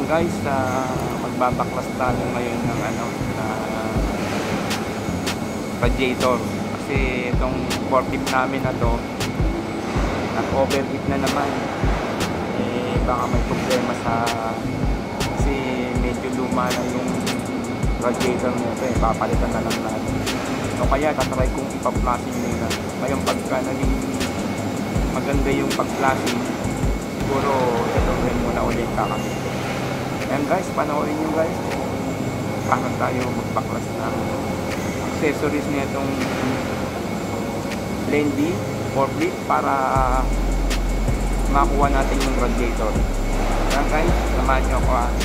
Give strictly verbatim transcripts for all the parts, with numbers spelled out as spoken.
guys, uh, magbabaklas tayo ngayon ng ano, na radiator. Kasi itong forklift namin na to, nag-overheat na naman. Eh, baka may problema sa, kasi medyo luma na yung radiator nito eh, papalitan na lang natin. So kaya tatry kong ipa-flashing muna. Ngayon pagka naging maganda yung pag-flashing, siguro gagawin muna ulit kakabit. Ayan guys, panoorin nyo guys paano tayo magpaklas ng accessories nitong Lane D forklift para makuha natin yung radiator. Ayan guys, samahan nyo ako ha.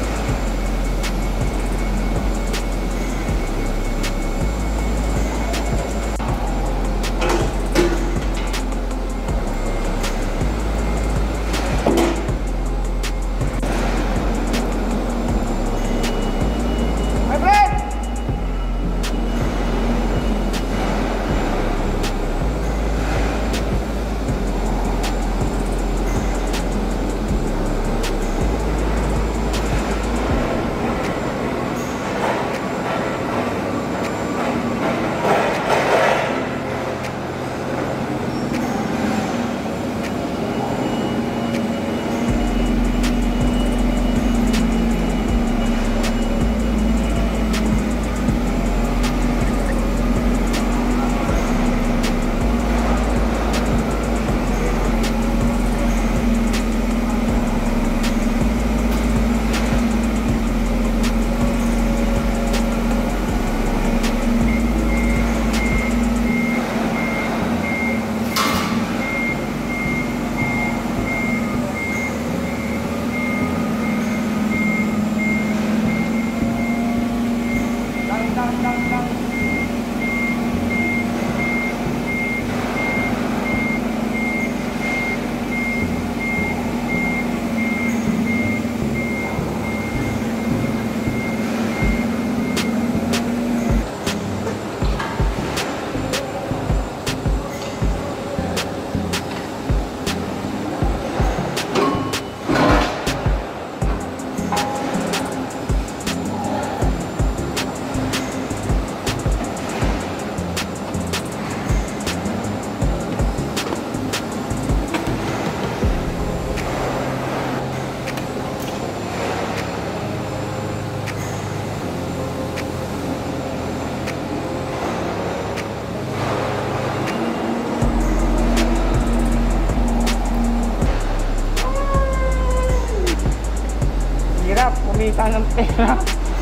Kumita ng pera.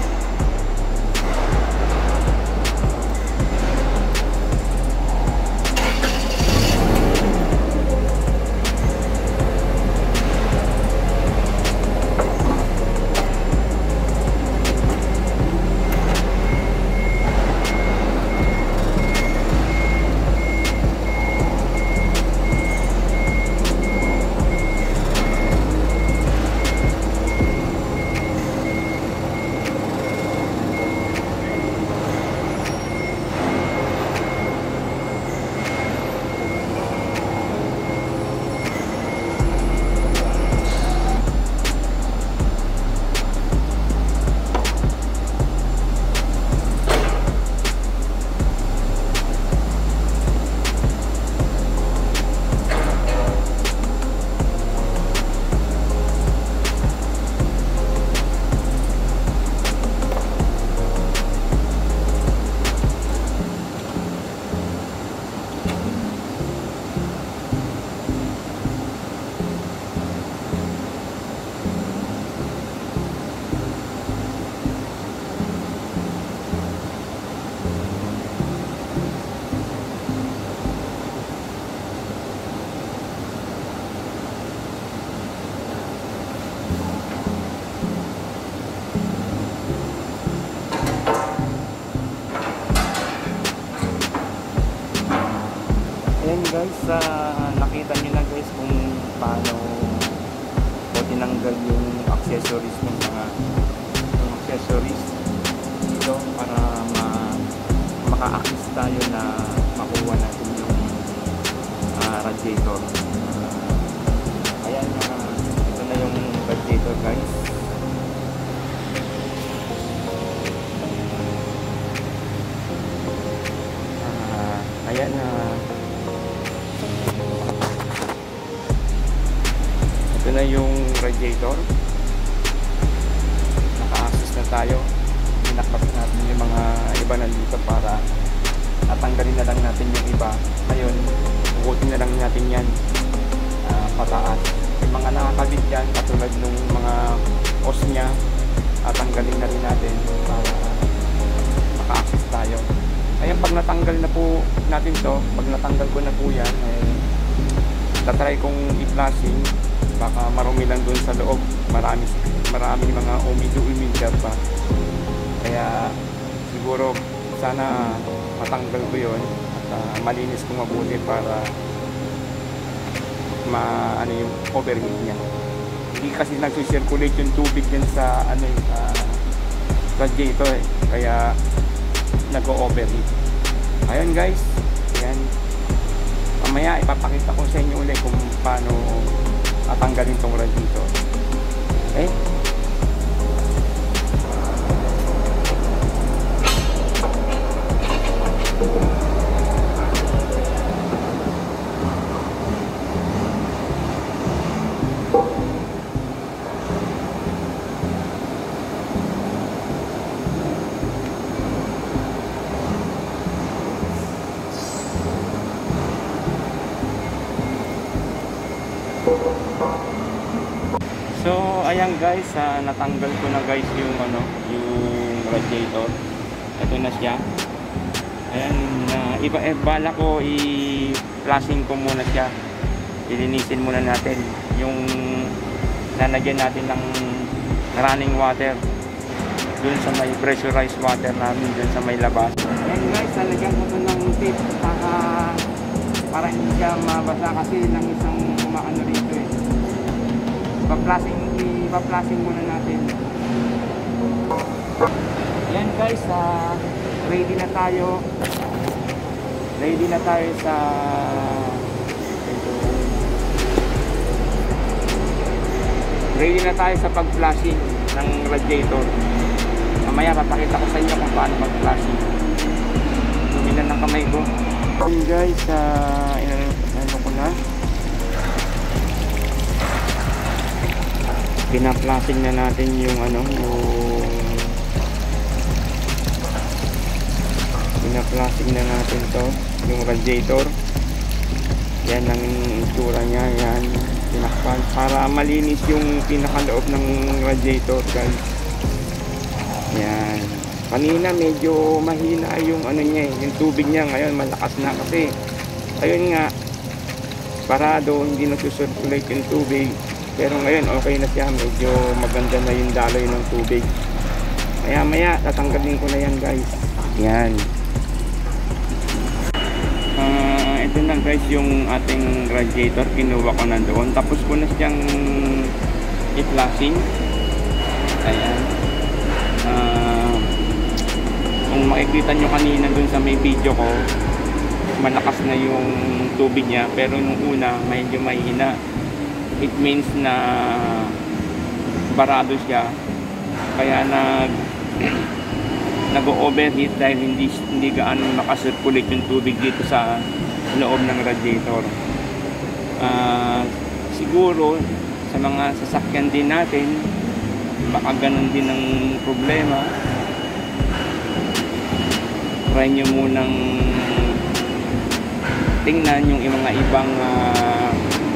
Ayan guys, uh, nakita nyo na guys kung paano o tinanggal yung accessories ng mga yung accessories dito para ma maka-access tayo na makuha natin yung uh, radiator. Uh, ayan, uh, ito na yung radiator guys. radiator. Naka-access na tayo. Pinakap natin yung mga iba nandito para natanggalin na lang natin yung iba. Ngayon, ugutin na lang natin yan uh, pataas. Yung mga nakakabit dyan, katulad nung mga hose nya, tatanggalin na rin natin para maka-access tayo. Ayun, pag natanggal na po natin to, pag natanggal ko na po yan, eh, tatry kong i-flashing. Baka marumi lang dun sa loob. Marami, marami mga umido-umidar pa. Kaya siguro sana matanggal ko yun at uh, malinis ko mabuti para ma ano yung overheat niya. Hindi kasi nagsi-circulate yung tubig din sa ano yung uh, radiator eh. Kaya nag-overheat. Ayun guys, yan. Mamaya ipapakita ko sa inyo ulit kung paano tatanggalin tong radiator. Okay? So ayan guys, uh, natanggal ko na guys yung ano, yung radiator. Ito na siya. Ayan, uh, iba eh, bala ko i-flashing ko muna siya. Ilinisin muna natin yung lalagyan natin ng running water dun sa may pressurized water namin dun sa may labas. Ayan guys, lalagyan ko dun ng tape para para hindi siya mabasa kasi ng isang umaano rito eh. Ipa-flashing, ipa-flashing muna natin. Yan guys, uh, ready na tayo. Ready na tayo sa Ready na tayo sa pag-flashing ng radiator. Mamaya papakita ko sa inyo kung paano mag-flashing. Luminan ng kamay ko. Yan guys, uh, inano ko na. Pina-flashing na natin yung ano, yung pina-flashing na natin to, yung radiator. Yan ang itsura niya, yan. Pinakpan para malinis yung pinakaloob ng radiator guys. Yan. Kanina medyo mahina yung ano niya, yung tubig niya. Ngayon malakas na kasi ayun nga, parado, hindi nagsusirculate yung tubig. Pero ngayon okay na siya, medyo maganda na yung daloy ng tubig. Maya maya tatanggalin ko na yan guys. Yan. Uh, ito na guys yung ating radiator, kinuha ko na doon. Tapos ko na siyang i-flashing. Ayan. Uh, kung makikita nyo kanina dun sa may video ko, malakas na yung tubig niya. Pero nung una medyo mahina. It means na barado siya, kaya nag nag-overheat dahil hindi hindi gaano makasirculate yung tubig dito sa loob ng radiator. Uh, siguro sa mga sasakyan din natin baka ganun din ang problema. Try nyo munang tingnan yung mga ibang uh,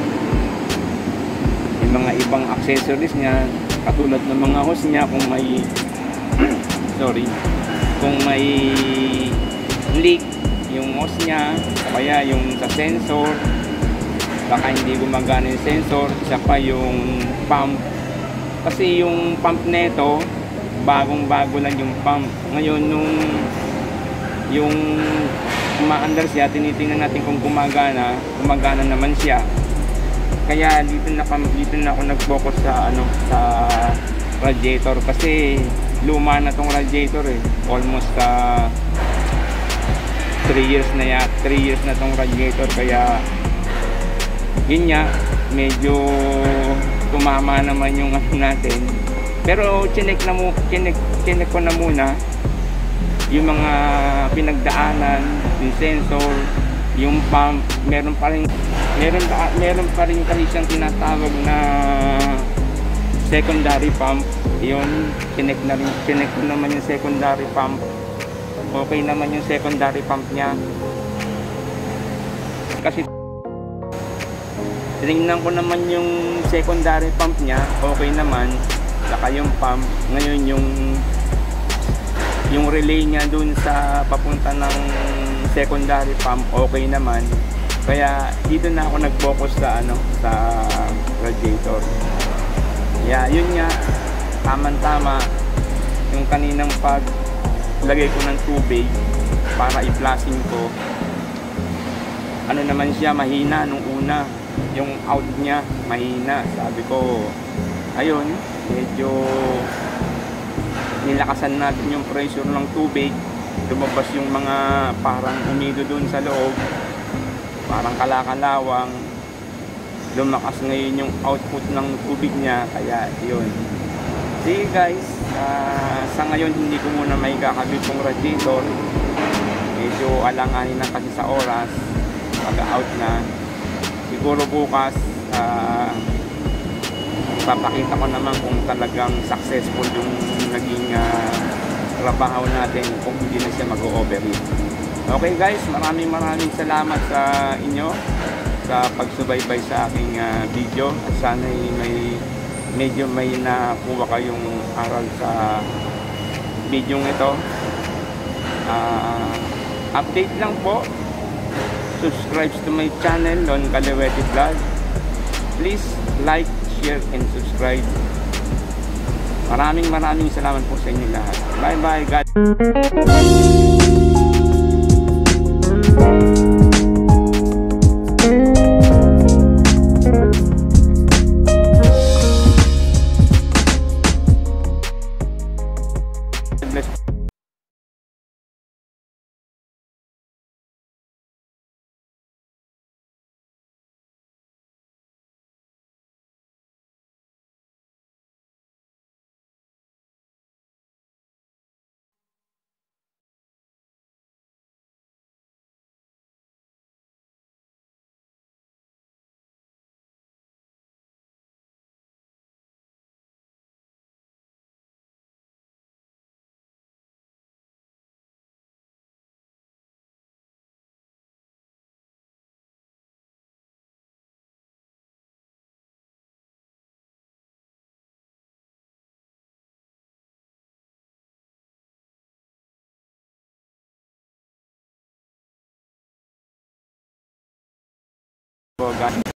mga ibang accessories niya, katulad ng mga hose niya, kung may sorry kung may leak yung hose niya, kaya yung sa sensor baka hindi gumagana yung sensor. Isa pa yung pump, kasi yung pump neto bagong bago lang yung pump. Ngayon nung yung umaandar siya, tinitingnan natin kung gumagana gumagana naman siya. Kaya dito na dito na ako nag-focus sa ano, sa radiator kasi luma na tong radiator eh. Almost uh, three years na ya, three years na tong radiator, kaya yun nga, medyo tumama naman yung ano natin. Pero chinek na mo, chinek, chinek ko na muna yung mga pinagdaanan, yung sensor, yung pump, meron pa rin meron pa, meron pa rin kasi siyang tinatawag na secondary pump, yun, chinek na rin, chinek ko naman yung secondary pump. Okay naman yung secondary pump niya. Kasi tinignan ko naman yung secondary pump niya, okay naman. Saka yung pump, ngayon yung yung relay niya dun sa papunta ng secondary pump, okay naman. Kaya dito na ako nag-focus sa ano, sa radiator. Yeah, yun nga, tamang-tama yung kaninang paglagay ko ng tubig para i-flushing ko. Ano naman siya, mahina nung una. Yung out niya, mahina. Sabi ko, ayun, medyo nilakasan natin yung pressure ng tubig. Lumabas yung mga parang umido dun sa loob. Parang kalakalawang. Lumakas ngayon yung output ng tubig niya, kaya yun. Sige guys, uh, sa ngayon hindi ko muna may kakabit yung radiator. Medyo alanganin na kasi sa oras, pag-out na. Siguro bukas, uh, papakita ko naman kung talagang successful yung naging uh, trabaho natin, kung hindi na siya mag-overheat. Okay guys, maraming maraming salamat sa inyo sa pagsubaybay sa aking uh, video. At sana may medyo may nakuha kayong aral sa video ito. Uh, update lang po. Subscribe to my channel, Lon Calewete Vlog. Please like, share, and subscribe. Maraming maraming salamat po sa inyo lahat. Bye bye, God bless. God.